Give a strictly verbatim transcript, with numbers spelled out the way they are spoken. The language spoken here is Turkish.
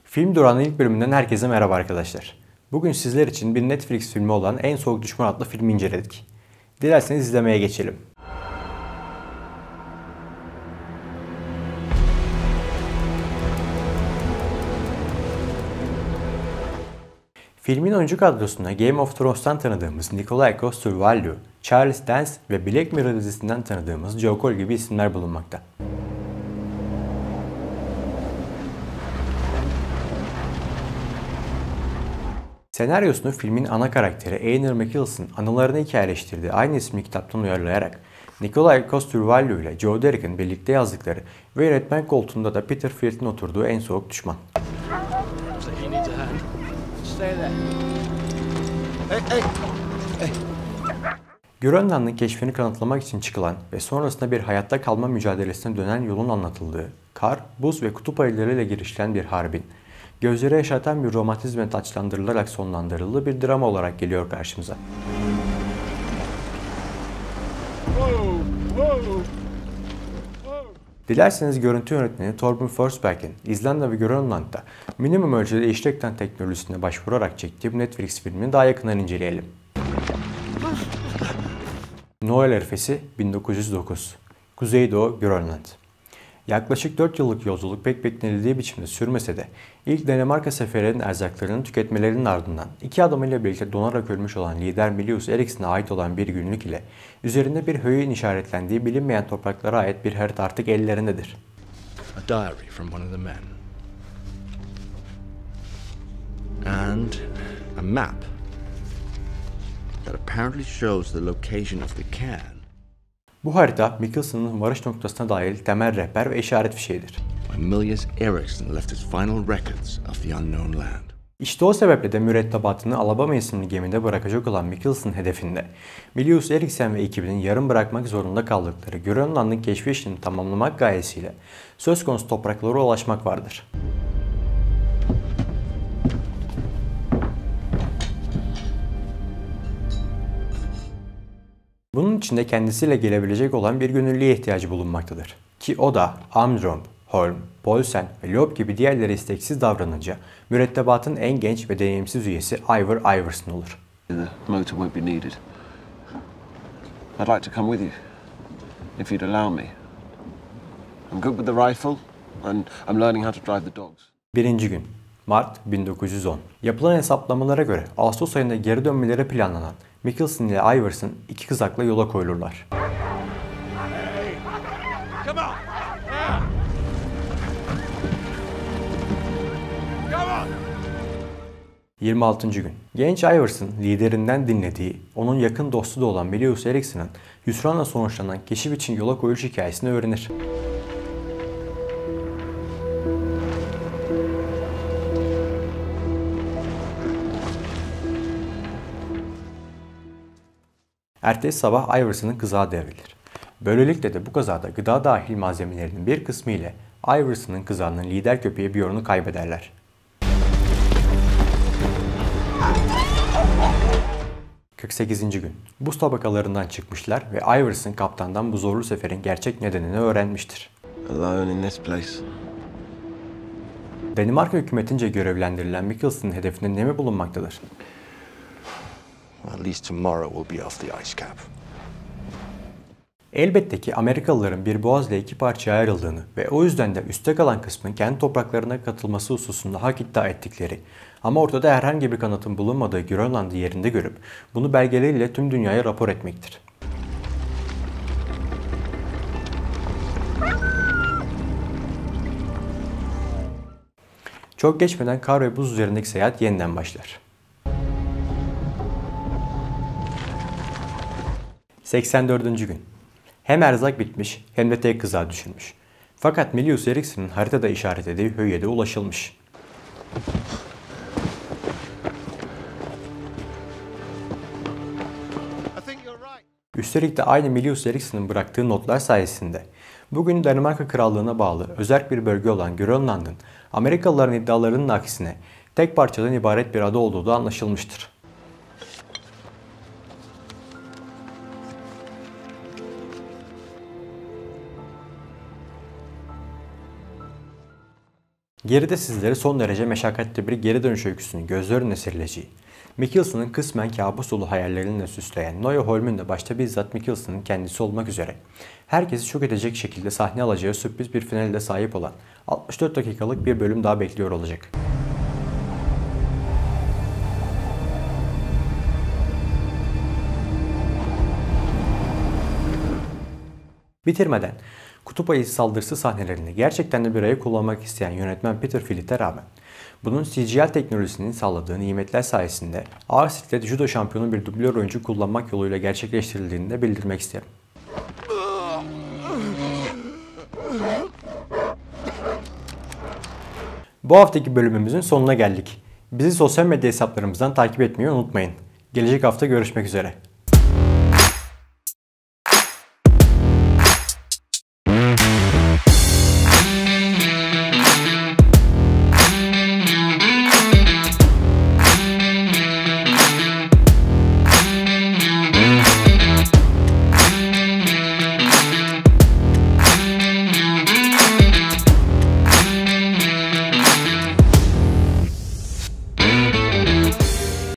Film Durağı'nın ilk bölümünden herkese merhaba arkadaşlar. Bugün sizler için bir Netflix filmi olan En Soğuk Düşman adlı filmi inceledik. Dilerseniz izlemeye geçelim. Filmin oyuncu kadrosuna Game of Thrones'tan tanıdığımız Nikolaj Coster-Waldau, Charles Dance ve Black Mirror dizisinden tanıdığımız Joe Cole gibi isimler bulunmakta. Senaryosunu filmin ana karakteri Einar McKills'ın anılarını hikayeleştirdiği aynı isimli kitaptan uyarlayarak Nikolaj Coster-Waldau ile Joe Derrick'in birlikte yazdıkları ve yönetmen koltuğunda da Peter Field'in oturduğu En Soğuk Düşman. Grönland'ın keşfini kanıtlamak için çıkılan ve sonrasında bir hayatta kalma mücadelesine dönen yolun anlatıldığı, kar, buz ve kutup ayılarıyla girişilen bir harbin, gözleri yaşatan bir romantizme taçlandırılarak sonlandırıldığı bir drama olarak geliyor karşımıza. Dilerseniz görüntü yönetmeni Torben Forsberg'in İzlanda ve Grönland'da minimum ölçüde işlekten teknolojisine başvurarak çektiği bu Netflix filmini daha yakından inceleyelim. Noel Arifesi bin dokuz yüz dokuz, Kuzeydoğu Grönland. Yaklaşık dört yıllık yolculuk pek beklenildiği biçimde sürmese de ilk Danimarka seferinin erzaklarını tüketmelerinin ardından iki adamıyla birlikte donarak ölmüş olan lider Milius Eriksen'e ait olan bir günlük ile üzerinde bir höyüğün işaretlendiği bilinmeyen topraklara ait bir harita artık ellerindedir. A diary from one of the men. And a map that apparently shows the location of the cairn. Bu harita Mikkelsen'ın varış noktasına dair temel rehber ve işaret fişeğidir. Milius Eriksen left his final records of the unknown land. İşte o sebeple de mürettebatını Alabama isimli gemide bırakacak olan Mikkelsen hedefinde Milius Eriksen ve ekibinin yarım bırakmak zorunda kaldıkları Grönland'ın keşfi işini tamamlamak gayesiyle söz konusu topraklara ulaşmak vardır. Bunun için de kendisiyle gelebilecek olan bir gönüllüye ihtiyacı bulunmaktadır. Ki o da Amdrom, Holm, Poulsen ve Loeb gibi diğerleri isteksiz davranınca mürettebatın en genç ve deneyimsiz üyesi Ivar Iverson olur. The motor won't be needed. I'd like to come with you, if you'd allow me. I'm good with the rifle, and I'm learning how to drive the dogs. Birinci gün, Mart bin dokuz yüz on. Yapılan hesaplamalara göre Ağustos ayında geri dönmeleri planlanan Mikkelsen ile Iverson iki kızakla yola koyulurlar. yirmi altıncı gün. Genç Iverson liderinden dinlediği, onun yakın dostu da olan Milius Eriksen'in hüsranla sonuçlanan keşif için yola koyuluş hikayesini öğrenir. Ertesi sabah Iverson'ın kızağı devrilir. Böylelikle de bu kazada gıda dahil malzemelerinin bir kısmı ile Iverson'ın kızağının lider köpeği Bjorn'u kaybederler. kırk sekizinci gün. Buz tabakalarından çıkmışlar ve Iverson kaptandan bu zorlu seferin gerçek nedenini öğrenmiştir. Alone in this place. Danimarka hükümetince görevlendirilen Mikkelsen'ın hedefinde ne mi bulunmaktadır? At least tomorrow will be off the ice cap. Elbette ki Amerikalıların bir boğazla iki parçaya ayrıldığını ve o yüzden de üstte kalan kısmın kendi topraklarına katılması hususunda hak iddia ettikleri ama ortada herhangi bir kanıtın bulunmadığı Grönland'ı yerinde görüp bunu belgeleriyle tüm dünyaya rapor etmektir. Çok geçmeden kar ve buz üzerindeki seyahat yeniden başlar. seksen dördüncü gün. Hem erzak bitmiş hem de tek kızağa düşürmüş. Fakat Milius Eriksen'in haritada işaretlediği höyüğe de ulaşılmış. Üstelik de aynı Milius Eriksen'in bıraktığı notlar sayesinde bugün Danimarka Krallığı'na bağlı özerk bir bölge olan Grönland'ın Amerikalıların iddialarının aksine tek parçadan ibaret bir ada olduğu da anlaşılmıştır. Geride sizleri son derece meşakkatli bir geri dönüş öyküsünün gözler önüne serileceği, Mikkelsen'ın kısmen kabus dolu hayalleriyle süsleyen Noah Holm'un da başta bizzat Mikkelsen'ın kendisi olmak üzere herkesi şok edecek şekilde sahne alacağı sürpriz bir finale sahip olan altmış dört dakikalık bir bölüm daha bekliyor olacak. Bitirmeden, kutup ayısı saldırısı sahnelerini gerçekten de bir ayı kullanmak isteyen yönetmen Peter Philips'e rağmen bunun C G I teknolojisinin sağladığı nimetler sayesinde ağır siklet judo şampiyonu bir dublör oyuncu kullanmak yoluyla gerçekleştirildiğini de bildirmek isterim. Bu haftaki bölümümüzün sonuna geldik. Bizi sosyal medya hesaplarımızdan takip etmeyi unutmayın. Gelecek hafta görüşmek üzere.